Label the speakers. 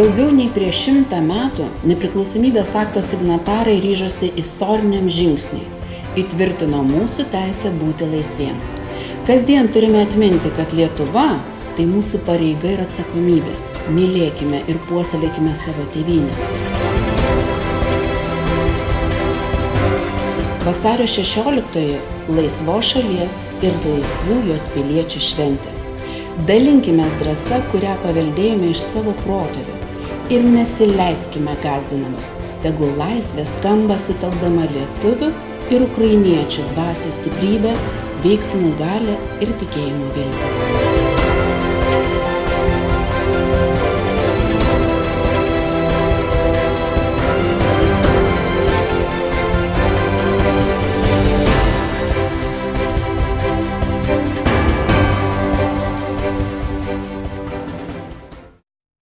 Speaker 1: Daugiau nei prieš 100 metų nepriklausomybės akto signatarai ryžosi istoriniam žingsniui, įtvirtino mūsų teisę būti laisviems. Kasdien turime atminti, kad Lietuva tai mūsų pareiga ir atsakomybė. Mylėkime ir puoselėkime savo tėvynę. Vasario 16-oji laisvos šalies ir laisvų jos piliečių šventė. Dalinkimės drąsa, kurią paveldėjome iš savo protėvių, ir nesileiskime gąsdinami. Tegul laisvė skamba sutelkdama lietuvių ir ukrainiečių dvasios stiprybę, veiksmų galią ir tikėjimo viltį.